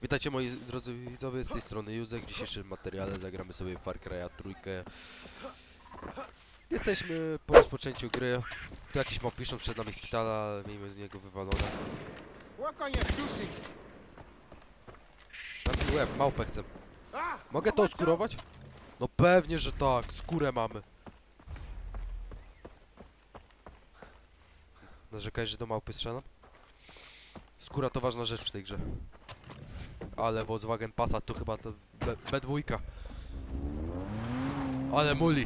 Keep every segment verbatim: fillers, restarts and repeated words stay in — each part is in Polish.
Witajcie moi drodzy widzowie, z tej strony Józek. W dzisiejszym materiale zagramy sobie Far Cry'a trójkę. Jesteśmy po rozpoczęciu gry. Tu jakiś mop piszą przed nami szpitala, ale miejmy z niego wywalone. Na ten łeb, małpę chcę. Mogę to oskurować? No pewnie, że tak, skórę mamy. Narzekaj, że do małpy strzelam? Skóra to ważna rzecz w tej grze. Ale Volkswagen Passat to chyba to B dwa. Ale muli.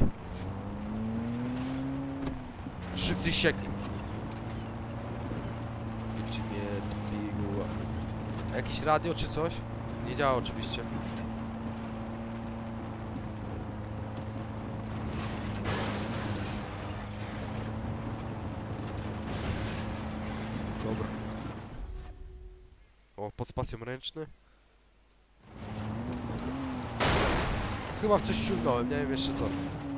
Szybcy ściekli. Wiecie mnie piguła. Jakieś radio czy coś? Nie działa oczywiście. Dobra. O, pod spacją ręczny. Chyba w coś ciągnąłem, nie wiem jeszcze co.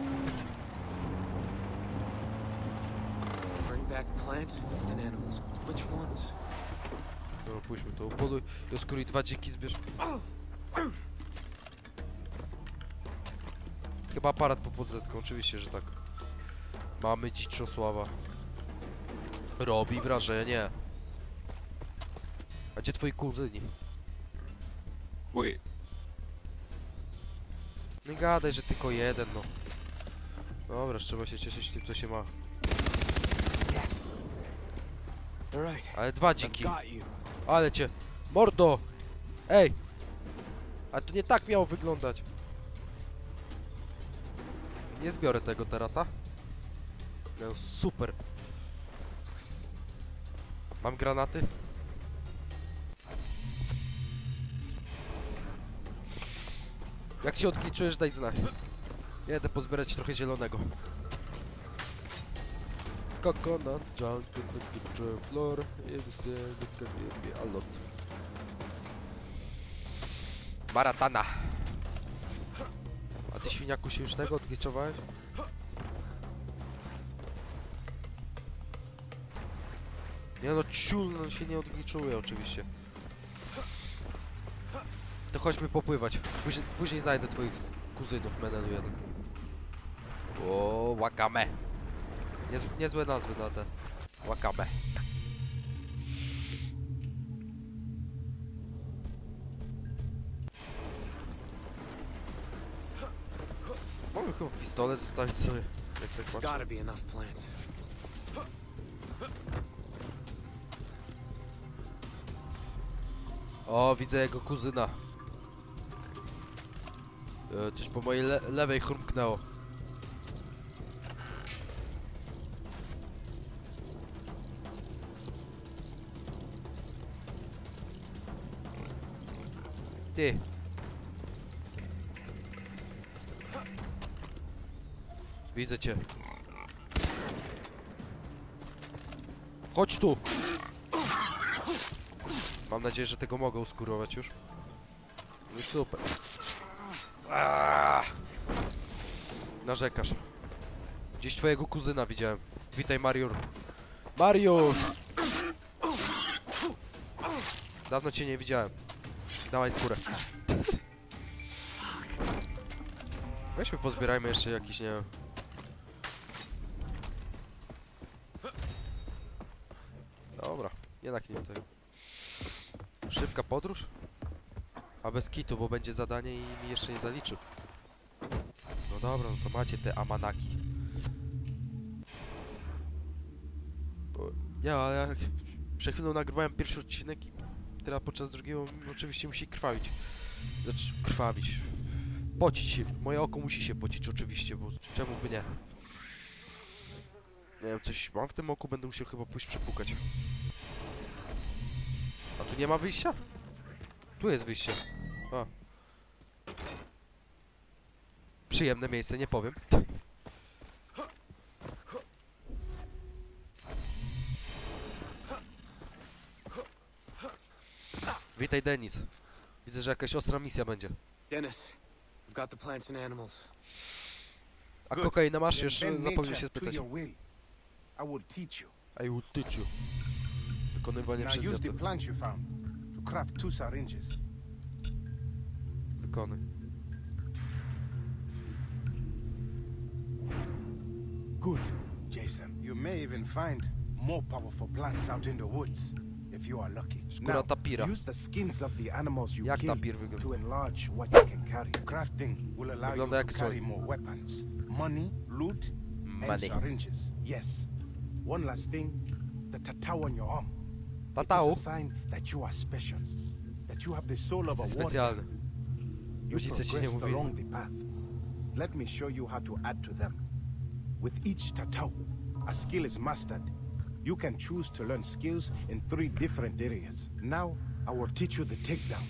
No pójdźmy to, upoluj i oskuruj dwa dziki zbierz. Chyba aparat po podzetką, oczywiście, że tak. Mamy Dziczosława. Robi wrażenie. A gdzie twoi kuzyni? Uj. Nie gadaj, że tylko jeden, no. Dobra, trzeba się cieszyć tym, co się ma. Ale dwa dziki. Ale cię... Mordo! Ej! Ale to nie tak miało wyglądać. Nie zbiorę tego terata. No super. Mam granaty? Jak się odgliczujesz, daj znać. Jedę pozbierać trochę zielonego. Coconut junk in the kitchen floor. A lot. Maratana. A ty, świniaku, się już tego odgliczowałeś? Nie no, ciul, no się nie odgliczuje oczywiście. To chodźmy popływać. Później, później znajdę twoich kuzynów, menelu jeden. O, Wakame. Niez, niezłe nazwy na te. Wakame. Mogę chyba pistolet zostawić sobie. Jak tak patrzę. O, widzę jego kuzyna. E, coś po mojej le lewej chrumknęło. Ty. Widzę cię. Chodź tu. Mam nadzieję, że tego mogę uskurować już. No i super. Aaaa! Narzekasz. Gdzieś twojego kuzyna widziałem. Witaj, Mariusz. Mariusz! Dawno cię nie widziałem. Dawaj skórę. Weźmy, pozbierajmy jeszcze jakiś, nie wiem. Dobra, jednak nie tego. Szybka podróż? A bez kitu, bo będzie zadanie i mi jeszcze nie zaliczył. No dobra, no to macie te amanaki. Bo ja, ja przed chwilą nagrywałem pierwszy odcinek i teraz podczas drugiego oczywiście musi krwawić. Znaczy, krwawić. Pocić się. Moje oko musi się pocić oczywiście, bo czemu by nie? Nie wiem, coś mam w tym oku, będę musiał chyba pójść przepukać. A tu nie ma wyjścia? Tu jest wyjście. A. Przyjemne miejsce, nie powiem. Witaj, Denis. Widzę, że jakaś ostra misja będzie. Dennis, I've got the plants and animals. A kokainę masz? Jeszcze zapomniałem się spytać. I will teach you. I will teach you. Wykonywanie Now use the przedmiotu. plants you found to craft two syringes. wykonuj. Good, Jason. You may even find more powerful plants out in the woods, if you are lucky. Skóra Now, tapira. use the skins of the animals you Jak kill tapir wygląda? to enlarge what you can carry. Crafting will allow you Wygląda to jak carry słoń. more weapons, money, loot, and Money. syringes. Yes. One last thing, the tattoo on your arm. Tatao? It is a sign that you are special, that you have the soul of a warrior. Specjalny. You Rodzice ci nie progressed mówili. along the path. Let me show you how to add to them. With each tattoo, a skill is mastered. You can choose to learn skills in three different areas. Now, I will teach you the takedown.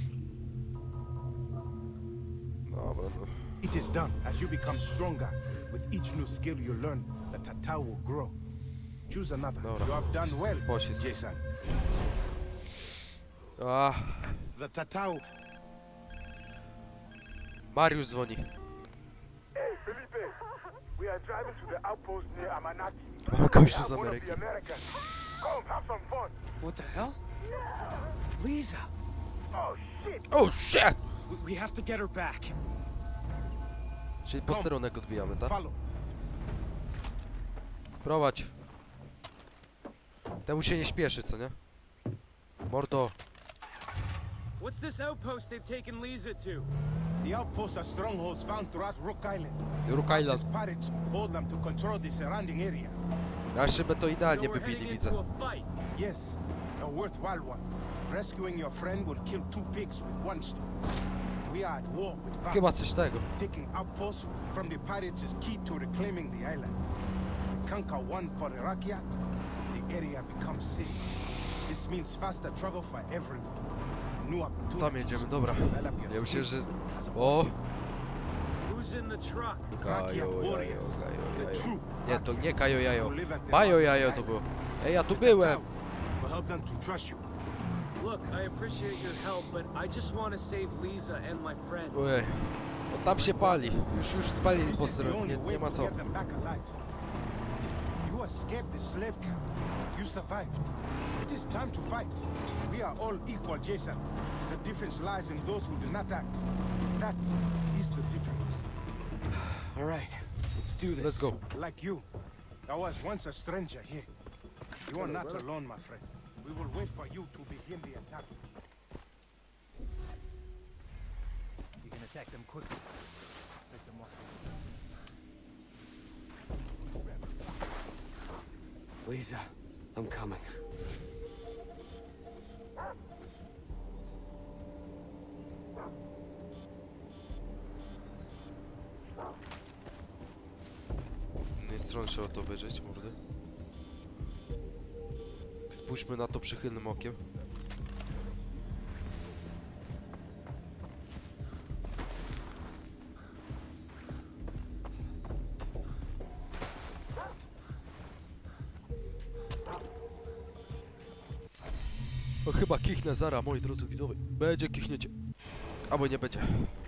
Dobra, no. It is done as you become stronger. With each new skill you learn, the tattoo will grow. Choose another. Dobra. You have done well, Pocisk. Jason. A, The tattoo. Mariusz dzwoni. Hey, Felipe, we are driving to the outpost near Amanaki. Mamy gościu z I'm one of Ameryki. the Americans. Come, have some fun. What the hell? Lisa! Oh, shit. Oh shit! We, we have to get her back. Czyli posterunek odbijamy, tak? Follow. Prowadź. Temu się nie śpieszy, co nie? Mordo. What's this outpost they've taken Lisa to? The outposts are strongholds found throughout Rook Island. Rook These Island. pirates hold them to control the surrounding area. A szybę to So idealnie we're wybili, heading widzę. into a fight. Yes, a worthwhile one. Rescuing your friend will kill two pigs with one stone. We are at war with Vass. Chyba coś tego. Taking outposts from the pirates is key to reclaiming the island. We conquer one for Iraqiat, the area becomes safe. This means faster travel for everyone. New opportunities. Tam jedziemy, dobra. Develop your Ja myślę, że... skills as a O! Who's in the truck? Kajo, jajo, warriors, kajo, the jajo. true Nie, to nie kajo jajo. who live at the Bajo heart of jajo the to island. było. Ej, ja tu byłem! Will help them to trust you. Look, I appreciate your help, but I just want to save Lisa and my friends. Ojej. No tam się pali. Już, już spalili This is the posterunek, only nie, way nie ma to co. get them back alive. You escaped the slave camp. You survived. It is time to fight. We are all equal, Jason. The difference lies in those who do not act. That is the difference. All right, let's do this. Let's go. Like you, I was once a stranger here. You are not alone, my friend. We will wait for you to begin the attack. You can attack them quickly. Take them off. Lisa, I'm coming. Nie stron trzeba to obejrzeć, mordy. Spójrzmy na to przychylnym okiem. O, chyba kichnę zara, moi drodzy widzowie. Będzie kichnięcie. Albo nie będzie.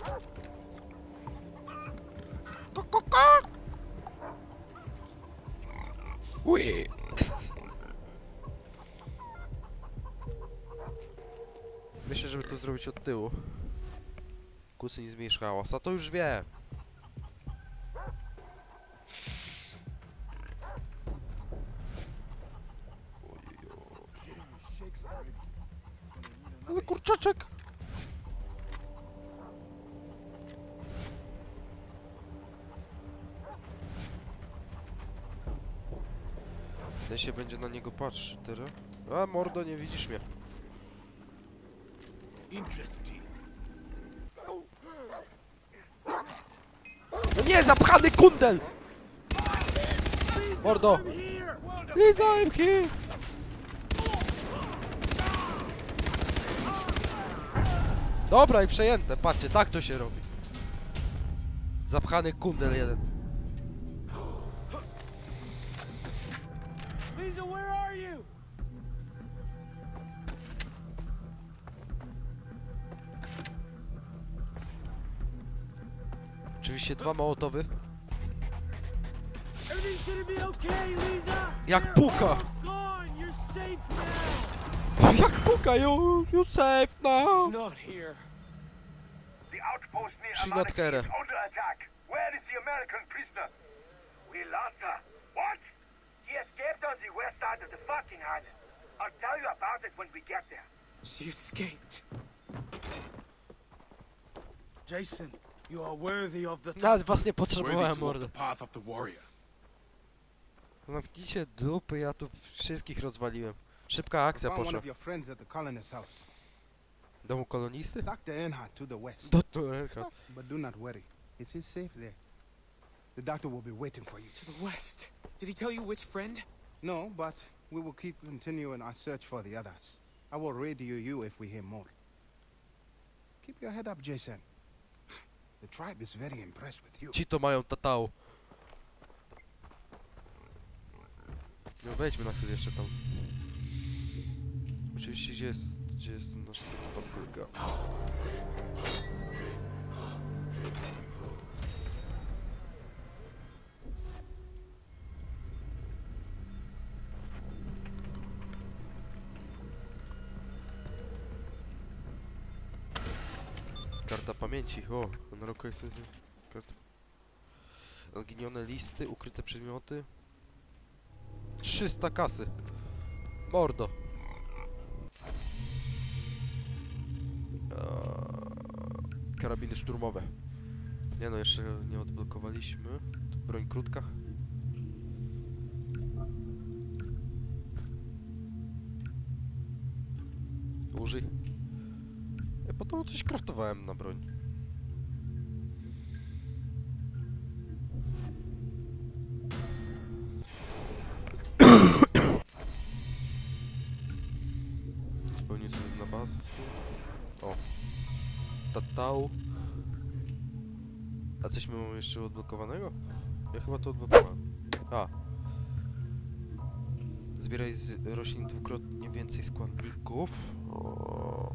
Ko, ko, ko! Ui. Myślę, żeby to zrobić od tyłu. Kucy nie zmniejsz hałas, a to już wie. Ale kurczaczek! Ten się będzie na niego patrzył teraz. A mordo, nie widzisz mnie. No nie, zapchany kundel! Mordo! Lisa, I'm here! Dobra, i przejęte, patrzcie, tak to się robi. Zapchany kundel jeden. Lisa, where are you? Oczywiście dwa mołotowy. Everything's gonna be okay, Lisa. Jak puka! You're gone. You're safe now. Jak puka, you, you safe now! It's not here. The outpost near She not Amaleki her. is under attack. Where is the American prisoner? We lost her. What? She escaped on the west side of the fucking island. I'll tell you about it when we get there. She escaped. Jason, you are worthy of the Nawet was nie Worthy potrzebowałem, to walk mordo. the path of the warrior. Zamknijcie dupy, ja tu wszystkich rozwaliłem. Szybka I akcja found one poszła. of your friends at the colonist's house. Domu kolonisty? Doctor Earnhardt to the west. Doktor Earhart. But do not worry. It is safe there. The doctor will be waiting for you. to the west. Did he tell you which friend? No, but we will keep continuing our search for the others. I will radio you if we hear more. Keep your head up, Jason. The tribe is very impressed with you. Ci to mają tatał. No wejdźmy na chwilę jeszcze tam. Oczywiście gdzie jest, gdzie jest nasz taki pan kolega? Karta pamięci, o, na roku jest karta. Zginione listy, ukryte przedmioty. trzysta kasy. Mordo. Eee, karabiny szturmowe. Nie no, jeszcze nie odblokowaliśmy. To broń krótka. Użyj. Ja potem coś kraftowałem na broń. Spełnię sobie z napasu. O. Tatał. A coś my mamy jeszcze odblokowanego? Ja chyba to odblokowałem. A. Zbieraj z roślin dwukrotnie więcej składników. O.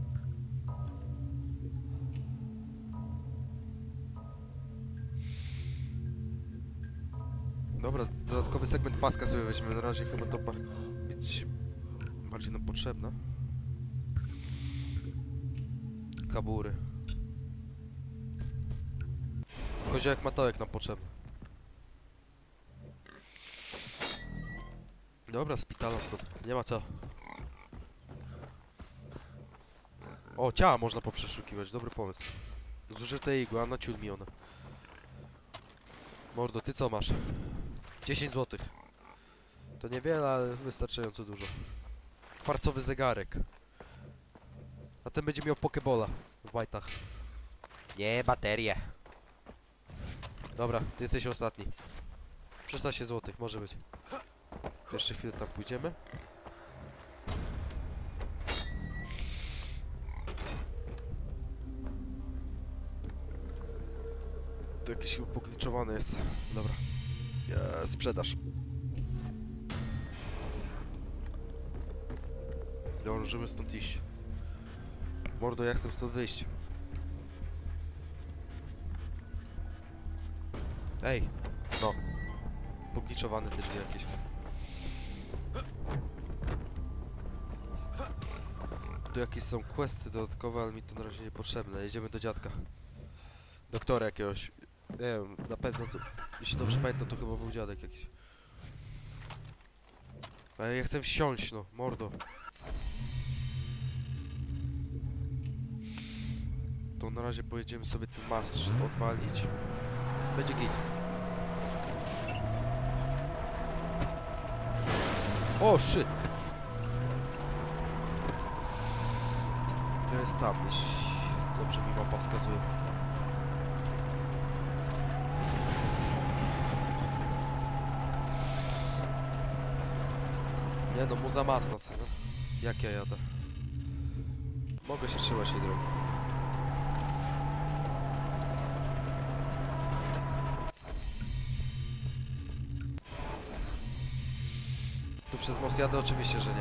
Dobra, dodatkowy segment paska sobie weźmiemy. Na razie chyba to bar być bardziej nam potrzebne. Kabury. Koziołek matołek nam potrzebny. Dobra, spitalam stąd. Nie ma co. O, ciała można poprzeszukiwać. Dobry pomysł. Zużyte igły, a na ciul mi one. Mordo, ty co masz? dziesięć złotych. To niewiele, ale wystarczająco dużo. Kwarcowy zegarek. A ten będzie miał pokebola w bajtach. Nie, baterie. Dobra, ty jesteś ostatni. szesnaście złotych, może być. Jeszcze chwilę tam pójdziemy. To jakiś upokliczowany jest. Dobra. Ja, sprzedaż. Dobra, możemy stąd iść. Mordo, ja chcę stąd wyjść. Ej, no. Pokliczowane te drzwi jakieś. Tu jakieś są questy dodatkowe, ale mi to na razie niepotrzebne. Jedziemy do dziadka. Doktora jakiegoś. Nie wiem, na pewno to... Jeśli dobrze pamiętam, to chyba był dziadek jakiś. Ale ja chcę wsiąść, no, mordo. To na razie pojedziemy sobie ten mast odwalić. Będzie git. O, shit! To jest tam, jeśli dobrze mi mapa wskazuje. Nie no, muza masna, co, no? Jak ja jadę? Mogę się trzymać tej drogi. Tu przez most jadę? Oczywiście, że nie.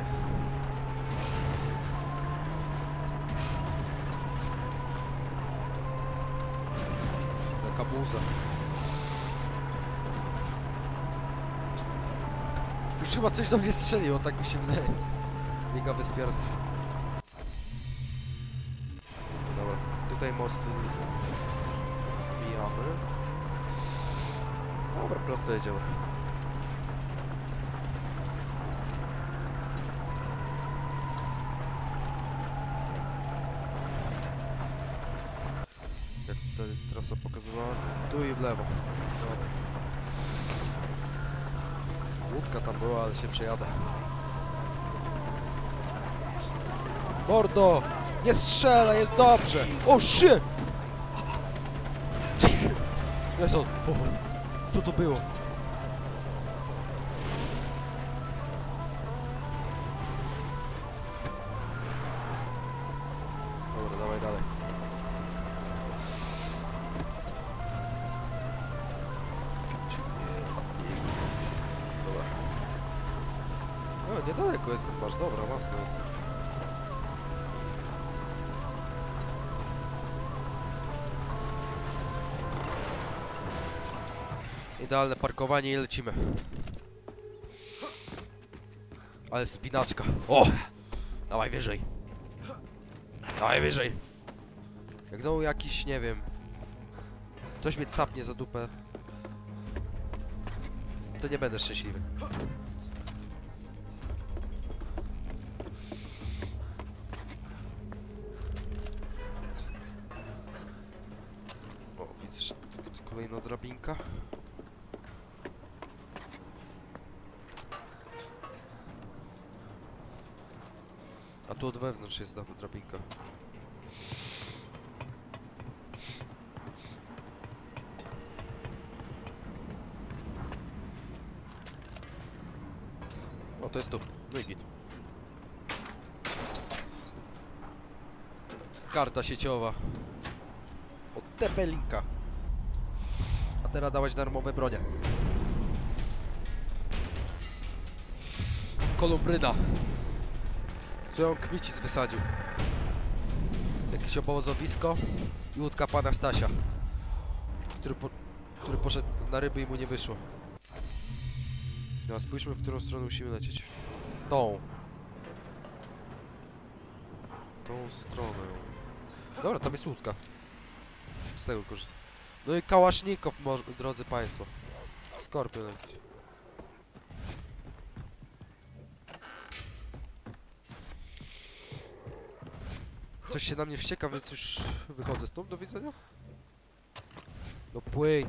Taka buza. Już chyba coś do mnie strzeliło, tak mi się wydaje. Biega wyspiarska. Dobra, tutaj most mijamy. Dobra, prosto jedziemy. Jak tutaj trasa pokazywała? Tu i w lewo. Dobra. Łódka tam była, ale się przejadę. Mordo! Nie strzela, jest dobrze! O, shit! Jest on! O, co to było? Dobra, dawaj dalej. Dobra. No, niedaleko jestem, masz, dobra, mocno jest. Idealne parkowanie i lecimy. Ale spinaczka. O! Dawaj wyżej. Dawaj wyżej. Jak znowu jakiś, nie wiem, ktoś mnie capnie za dupę, to nie będę szczęśliwy. O, widzę, że kolejna drabinka. A tu od wewnątrz jest drabinka. O, to jest tu. No i git. Karta sieciowa. Od T P Linka. A teraz dawać darmowe bronie. Kolumbryna. Co ją Kmicic wysadził. Jakieś obozowisko i łódka pana Stasia, który, po, który poszedł na ryby i mu nie wyszło. No, spójrzmy, w którą stronę musimy lecieć. Tą. Tą stronę. Dobra, tam jest łódka. Z tego korzystam. No i kałasznikow, drodzy państwo. Skorpion jakiś. Coś się na mnie wścieka, więc już wychodzę stąd. Do widzenia. No płyń.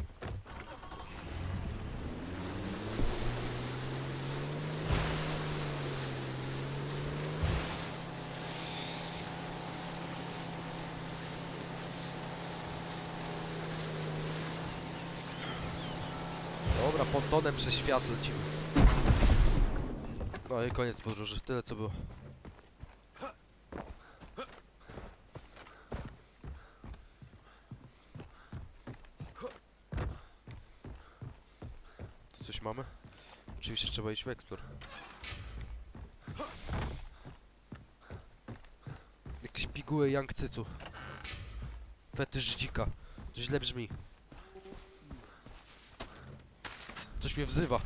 Dobra, pontonem przez świat lecimy. No i koniec podróży. Tyle co było. Tu coś mamy? Oczywiście trzeba iść w Explore. Jakieś piguły Yangcycu. Fetysz dzika. To źle brzmi. Coś mnie wzywa.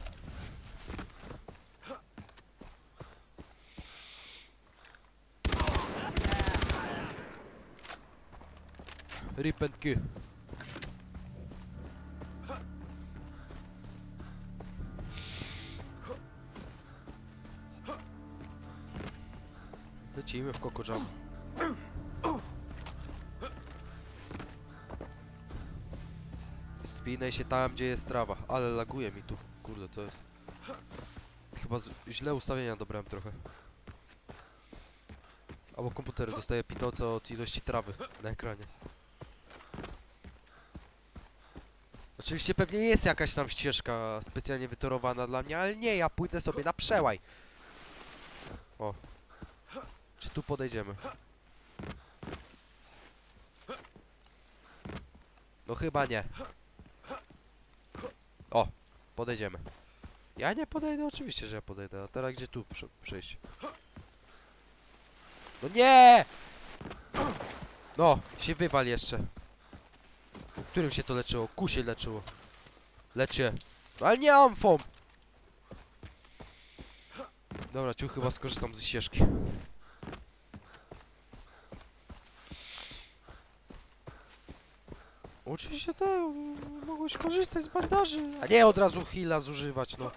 Rip and kill. Lecimy w Coco Jam. Spinaj się tam, gdzie jest trawa. Ale laguje mi tu. Kurde, to jest... Chyba z... źle ustawienia dobrałem trochę. Albo komputer dostaje pitoce od ilości trawy na ekranie. Oczywiście pewnie jest jakaś tam ścieżka specjalnie wytorowana dla mnie, ale nie, ja pójdę sobie na przełaj. O. Czy tu podejdziemy? No chyba nie. O, podejdziemy. Ja nie podejdę, oczywiście, że ja podejdę. A teraz gdzie tu prze przejść? No nie! No, się wywal jeszcze. Którym się to leczyło? Ku się leczyło. Lecie. No, ale nie amfą! Dobra, ciu, chyba skorzystam ze ścieżki. Oczywiście tak, mogłeś korzystać z bandaży, a nie od razu heala zużywać, no.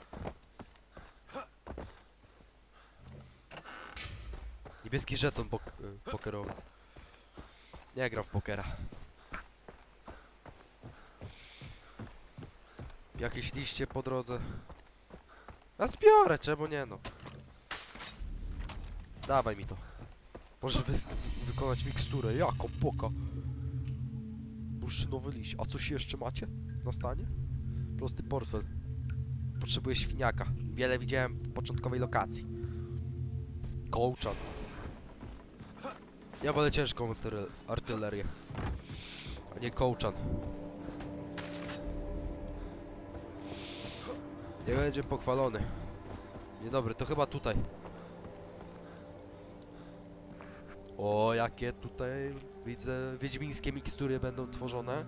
Niebieski żeton pok y, pokerowy. Nie gram w pokera. Jakieś liście po drodze. A zbiorę, czemu nie no. Dawaj mi to. Możesz wy wykonać miksturę. Jaką poka? Bursztynowy liść. A coś jeszcze macie na stanie? Prosty portfel. Potrzebuję świniaka. Wiele widziałem w początkowej lokacji. Kołczan. Ja wolę ciężką artyler artylerię. A nie kołczan. Nie będzie pochwalony. Dzień dobry, to chyba tutaj. O, jakie tutaj widzę wiedźmińskie mikstury będą tworzone.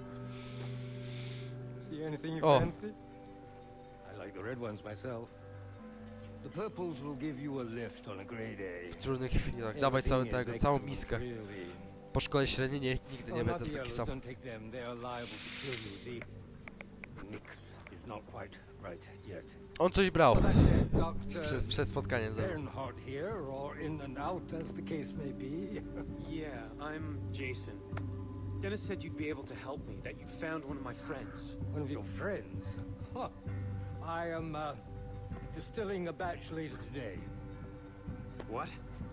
See anything you Oh. fancy? I like the red ones myself. The purples will give you a lift on a grey day. W trudnych chwilach. Dawaj cały tego, całą miskę. Po szkole średniej nie, nigdy nie będę taki sam. Don't take them. They are liable to kill you. The mix is not quite right yet. On coś brał. But I said, Doctor Przez, przed spotkaniem ze mną. Bernhardt here, or in and out as the case may be. Yeah, I'm Jason. Dennis said you'd be able to help me, that you found one of my friends. One of your friends? Huh. I am uh, distilling a batch later today. What?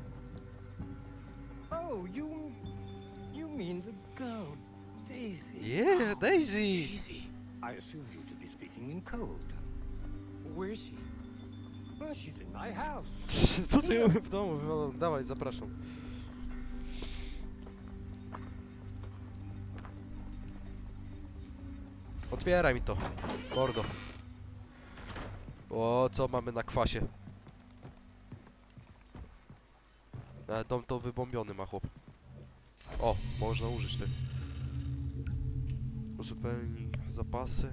Oh, you... you mean the girl, Daisy. Yeah, Daisy! Easy. I assumed you to be speaking in code. Where is she? Well, she's in my house. Tutaj w domu, no, dawaj, zapraszam. Otwieraj mi to, mordo. O, co mamy na kwasie? E, dom to wybombiony ma chłop. O, można użyć tych. Uzupełnij zapasy.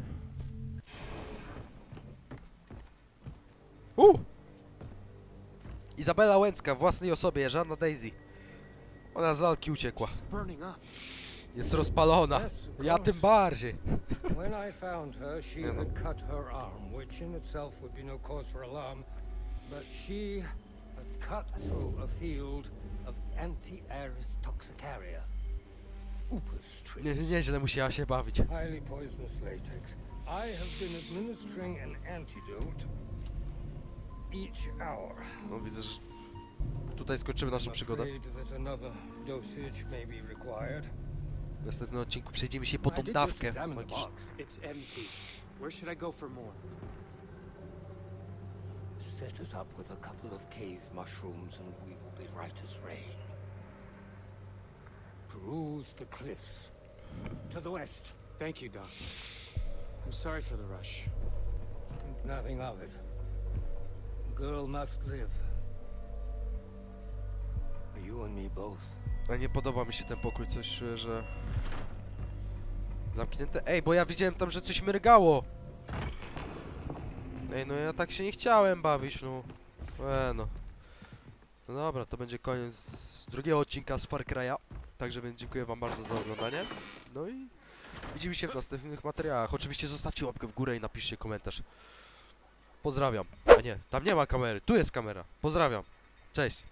U! Izabela Łęcka w własnej osobie, żadna Daisy. Ona z lalki uciekła. She's burning up. Jest rozpalona. Yes, of Ja tym course. bardziej. When I found her, she Yeah, no. had cut her arm, which in itself would be no cause for alarm. But she had cut through a field of Anti-Aris toxicaria. Upus trees. Nie, nieźle musiała się bawić. Highly poisonous latex. I have been administering an antidote each hour. No widzę, że tutaj skończymy naszą I'm przygodę. afraid that another dosage may be required. W następnym odcinku przejdziemy się po I tą did dawkę just examine the magiczną. box. It's empty. Where should I go for more? Set us up with a couple of cave mushrooms and we will be right as rain. Peruse the cliffs. To the west. Thank you, Doc. I'm sorry for the rush. Think nothing of it. The girl must live. You and me both. A nie podoba mi się ten pokój, coś czuję, że... Zamknięte? Ej, bo ja widziałem tam, że coś mrygało! Ej, no ja tak się nie chciałem bawić, no. E, no. No dobra, to będzie koniec drugiego odcinka z Far Cry'a. Także więc dziękuję wam bardzo za oglądanie. No i widzimy się w następnych materiałach. Oczywiście zostawcie łapkę w górę i napiszcie komentarz. Pozdrawiam. A nie, tam nie ma kamery, tu jest kamera. Pozdrawiam. Cześć.